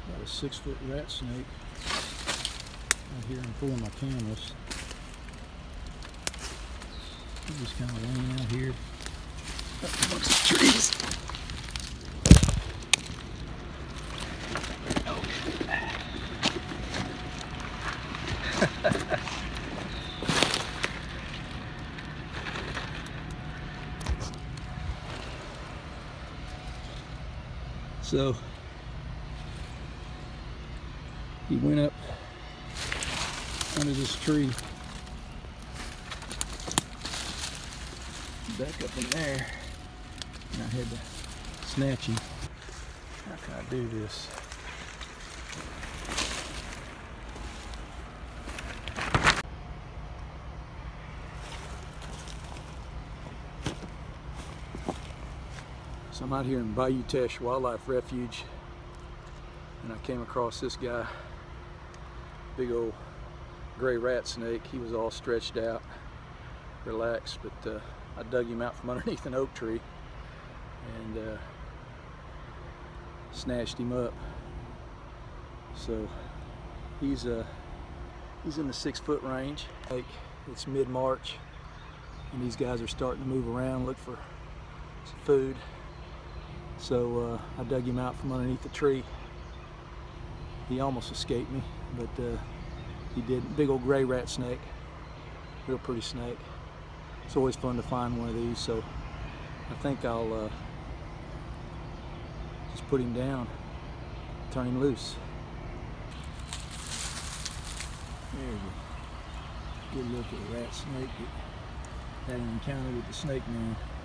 Got a 6-foot rat snake out here. I'm pulling my cameras. He's just kind of laying out here up amongst the trees. So he went up under this tree, back up in there, and I had to snatch him. How can I do this? So I'm out here in Bayou Teche Wildlife Refuge, and I came across this guy, big old gray rat snake. He was all stretched out, relaxed, but I dug him out from underneath an oak tree and snatched him up. So he's in the 6-foot range. It's mid-March, and these guys are starting to move around, look for some food. So I dug him out from underneath the tree. He almost escaped me, but he didn't. Big old gray rat snake, real pretty snake. It's always fun to find one of these, so I think I'll just put him down, turn him loose. There's a good look at a rat snake that had an encounter with the snake man.